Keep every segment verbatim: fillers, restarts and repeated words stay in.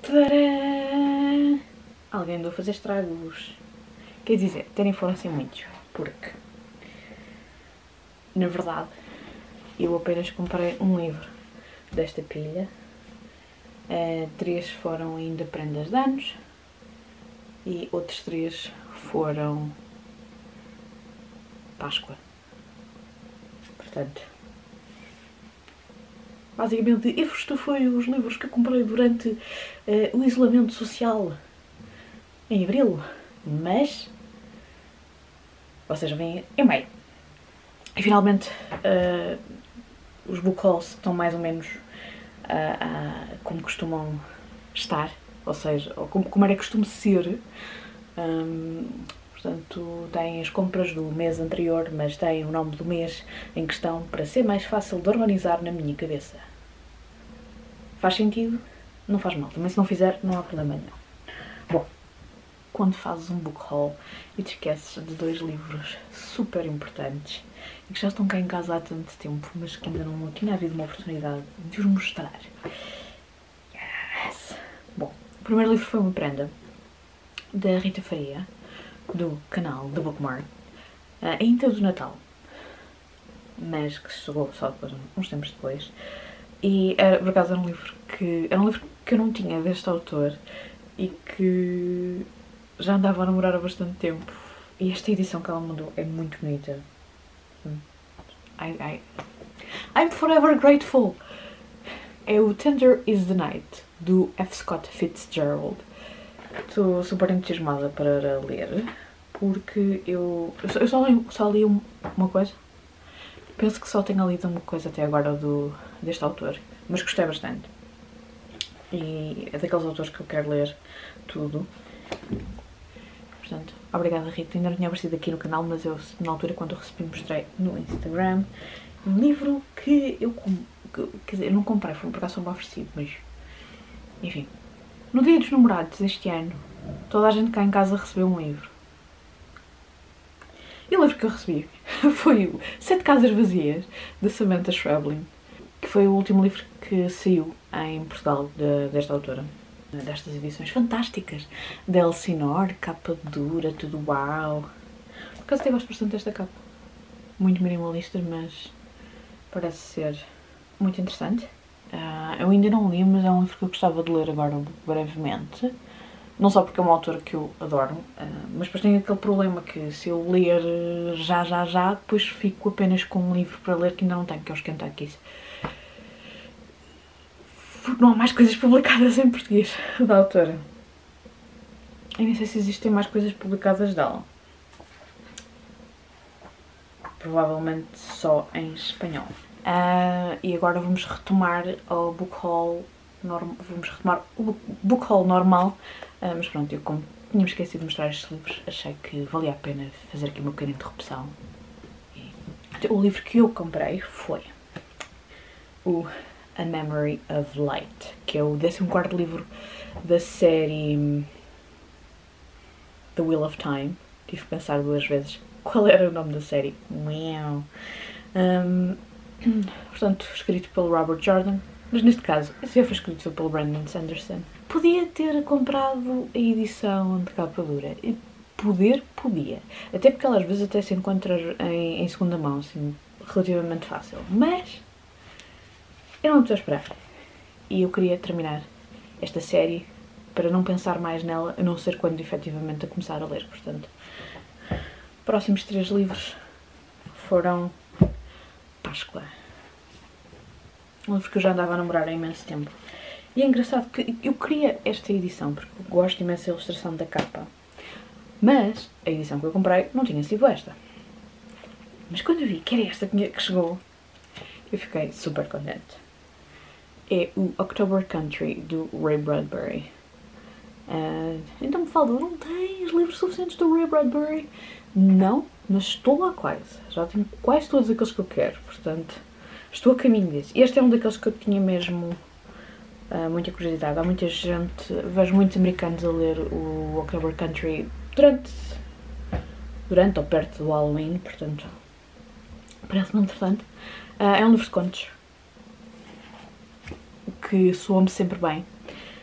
Tadã! Alguém andou a fazer estragos. Quer dizer, terem foram assim muitos, porque, na verdade, eu apenas comprei um livro desta pilha. Uh, três foram ainda prendas de anos e outros três foram Páscoa. Portanto, basicamente, isto foi os livros que eu comprei durante uh, o isolamento social em abril, mas, ou seja, vem em maio. E finalmente uh, os book hauls estão mais ou menos uh, uh, como costumam estar, ou seja, ou como, como era costume ser. Um, portanto, têm as compras do mês anterior, mas têm o nome do mês em questão para ser mais fácil de organizar na minha cabeça. Faz sentido? Não faz mal. Também se não fizer, não há problema nenhum. Bom, quando fazes um book haul e te esqueces de dois livros super importantes e que já estão cá em casa há tanto tempo, mas que ainda não tinha havido uma oportunidade de os mostrar. Yes. Bom, o primeiro livro foi uma prenda da Rita Faria, do canal The Bookmark, ainda do Natal, mas que chegou só depois, uns tempos depois. E era, por acaso era um livro que era um livro que eu não tinha deste autor e que já andava a namorar há bastante tempo. E esta edição que ela mandou é muito bonita. I, I, I'm forever grateful! É o Tender is the Night, do F. Scott Fitzgerald. Estou super entusiasmada para ler, porque eu, eu só, li, só li uma coisa. Penso que só tenho lido uma coisa até agora do, deste autor, mas gostei bastante. E é daqueles autores que eu quero ler tudo. Portanto, obrigada Rita. Ainda não tinha aparecido aqui no canal, mas eu na altura quando eu recebi mostrei no Instagram um livro que eu, que, quer dizer, eu não comprei, foi por acaso foi-me oferecido, mas enfim. No dia dos namorados deste ano, toda a gente cá em casa recebeu um livro. E o livro que eu recebi foi o Sete Casas Vazias, de Samantha Schweblin, que foi o último livro que saiu em Portugal de, desta autora. Destas edições fantásticas, da Elsinore, capa dura, tudo uau. Por acaso até gosto bastante desta capa. Muito minimalista, mas parece ser muito interessante. Uh, eu ainda não li, mas é um livro que eu gostava de ler agora brevemente. Não só porque é uma autora que eu adoro, uh, mas depois tem aquele problema que se eu ler já, já, já, depois fico apenas com um livro para ler que ainda não tenho, que é os Kentuckys. Porque não há mais coisas publicadas em português da autora. E nem sei se existem mais coisas publicadas dela. Provavelmente só em espanhol. Uh, e agora vamos retomar o book haul, norm, vamos retomar o book haul normal, uh, mas pronto, eu como tínhamos esquecido de mostrar estes livros, achei que valia a pena fazer aqui uma pequena interrupção. E o livro que eu comprei foi o A Memory of Light, que é o décimo quarto livro da série The Wheel of Time. Tive que pensar duas vezes qual era o nome da série. Uau! Um, portanto, escrito pelo Robert Jordan, mas neste caso, esse já foi escrito pelo Brandon Sanderson. Podia ter comprado a edição de capa dura. Poder, podia. Até porque ela às vezes até se encontra em, em segunda mão, assim, relativamente fácil. Mas eu não estou a esperar. E eu queria terminar esta série para não pensar mais nela, a não ser quando efetivamente a começar a ler. Portanto, próximos três livros foram Páscoa. Um livro que eu já andava a namorar há imenso tempo. E é engraçado que eu queria esta edição, porque eu gosto imenso da ilustração da capa. Mas a edição que eu comprei não tinha sido esta. Mas quando eu vi que era esta que chegou, eu fiquei super contente. É o October Country, do Ray Bradbury. Uh, então me fala, não tens livros suficientes do Ray Bradbury? Não, mas estou lá quase. Já tenho quase todos aqueles que eu quero, portanto, estou a caminho disso. Este é um daqueles que eu tinha mesmo uh, muita curiosidade. Há muita gente, vejo muitos americanos a ler o October Country durante, durante ou perto do Halloween, portanto, parece-me interessante. Uh, é um livro de contos, que soa-me sempre bem.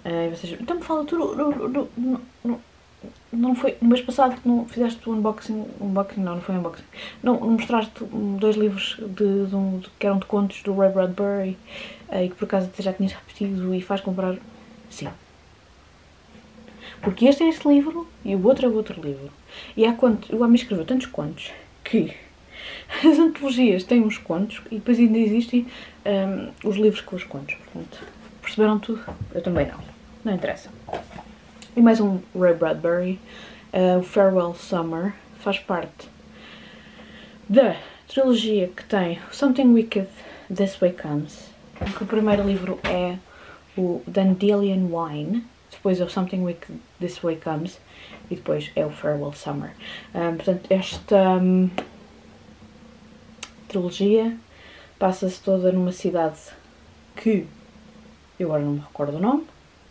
Uh, e vocês, então me fala, tu não, não, não, não, não foi, no mês passado não fizeste o unboxing, unboxing não, não foi unboxing, não, não mostraste dois livros de, de, um, de, que eram de contos do Ray Bradbury uh, e que por acaso já tinhas repetido e faz comprar? Sim. Porque este é este livro e o outro é o outro livro. E há contos, o homem escreveu tantos contos que as antologias têm uns contos e depois ainda existem um, os livros com os contos. Portanto, perceberam tudo? Eu também não. Não interessa. E mais um Ray Bradbury, uh, o Farewell Summer, faz parte da trilogia que tem Something Wicked, This Way Comes. O primeiro livro é o Dandelion Wine, depois é o Something Wicked, This Way Comes e depois é o Farewell Summer. Um, portanto, esta um, trilogia passa-se toda numa cidade que eu agora não me recordo o nome,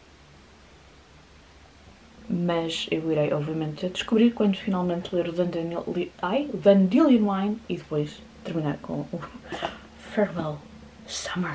mas eu irei obviamente descobrir quando finalmente ler o Dandelion, ai, o Dandelion Wine e depois terminar com o Farewell Summer.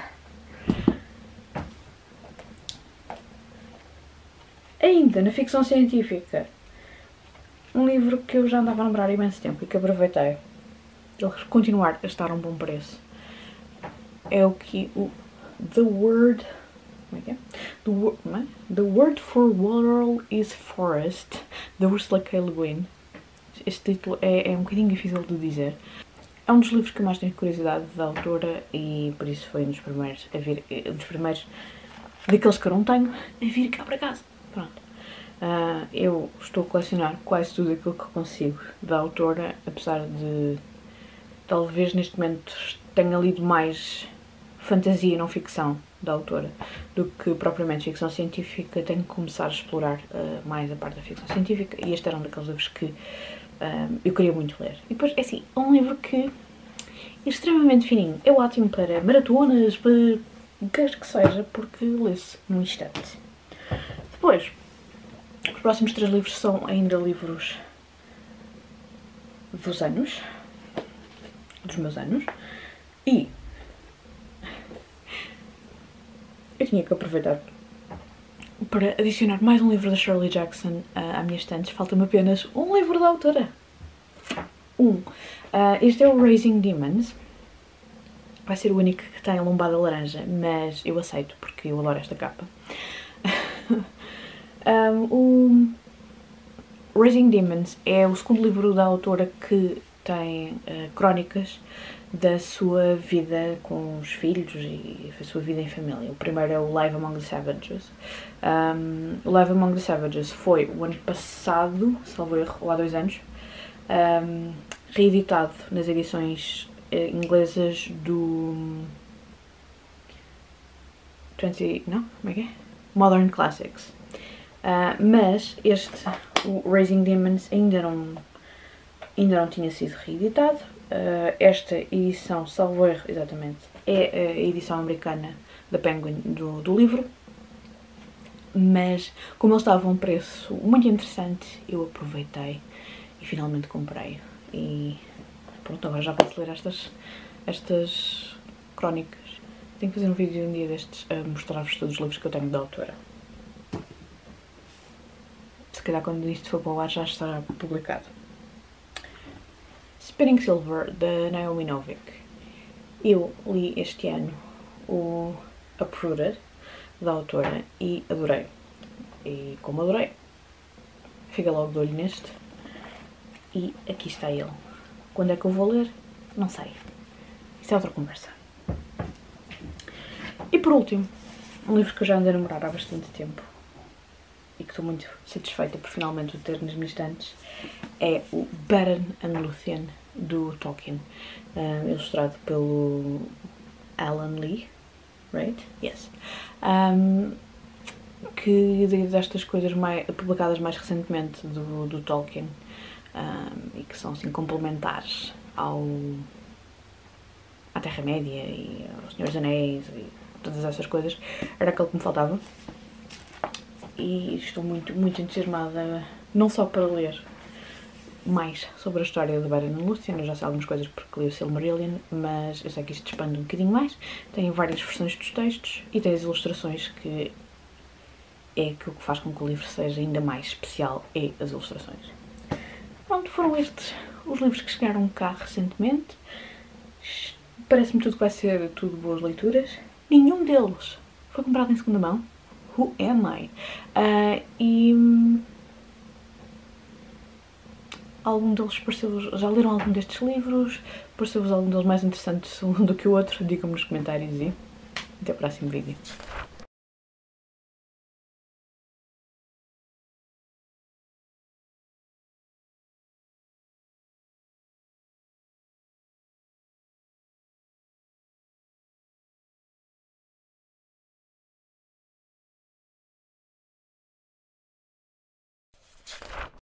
Ainda na ficção científica, um livro que eu já andava a lembrar há imenso tempo e que aproveitei ele continuar a estar a um bom preço é o que o The Word como é que é? The, word, é? The Word for Water is Forest, da Ursula K. Le Guin. Este título é, é um bocadinho difícil de dizer. É um dos livros que eu mais tenho curiosidade da autora e por isso foi um dos primeiros a vir, um dos primeiros daqueles que eu não tenho a vir cá para casa. Pronto. Uh, eu estou a colecionar quase tudo aquilo que consigo da autora, apesar de talvez neste momento tenha lido mais fantasia e não ficção da autora do que propriamente ficção científica. Tenho que começar a explorar uh, mais a parte da ficção científica e este era um daqueles livros que uh, eu queria muito ler. E depois, é assim, é um livro que é extremamente fininho, é ótimo para maratonas, para o que quer que seja, porque lê-se num instante. Depois, os próximos três livros são ainda livros dos anos, dos meus anos, e eu tinha que aproveitar para adicionar mais um livro da Shirley Jackson à minha estante. Falta-me apenas um livro da autora. Um. Uh, este é o Raising Demons. Vai ser o único que tem a lombada laranja, mas eu aceito porque eu adoro esta capa. um, o Raising Demons é o segundo livro da autora que tem uh, crónicas da sua vida com os filhos e a sua vida em família. O primeiro é o Live Among the Savages. Um, o Live Among the Savages foi o ano passado, salvo erro, ou há dois anos, um, reeditado nas edições uh, inglesas do vinte, não? Como é que é? Modern Classics. Uh, mas este, o Raising Demons, ainda não, ainda não tinha sido reeditado. Uh, esta edição, salvo erro, exatamente, é a edição americana da Penguin do, do livro, mas como ele estava a um preço muito interessante, eu aproveitei e finalmente comprei. E pronto, agora já posso ler estas, estas crónicas. Tenho que fazer um vídeo um dia destes a mostrar-vos todos os livros que eu tenho da autora. Se calhar quando isto for para o ar já estará publicado. Spinning Silver, da Naomi Novik. Eu li este ano o Uprooted, da autora, e adorei. E como adorei, fica logo de olho neste. E aqui está ele. Quando é que eu vou ler? Não sei. Isso é outra conversa. E por último, um livro que eu já andei a namorar há bastante tempo e que estou muito satisfeita por finalmente o ter nas minhas estantes, é o Beren and Luthien, do Tolkien, uh, ilustrado pelo Alan Lee, right? Yes. Um, que destas coisas mais, publicadas mais recentemente do, do Tolkien um, e que são assim complementares ao à Terra-média e ao Senhor dos Anéis e todas essas coisas, era aquele que me faltava. E estou muito, muito entusiasmada, não só para ler mais sobre a história de Beren and Luthien, eu já sei algumas coisas porque li o Silmarillion, mas eu sei que isto expande um bocadinho mais. Tem várias versões dos textos e tem as ilustrações que é aquilo que faz com que o livro seja ainda mais especial, é as ilustrações. Pronto, foram estes os livros que chegaram cá recentemente. Parece-me tudo que vai ser tudo boas leituras. Nenhum deles foi comprado em segunda mão. Who am I? Uh, e... Algum deles pareceu... Já leram algum destes livros? Pareceu-vos algum deles mais interessante do que o outro? Digam-me nos comentários e até o próximo vídeo.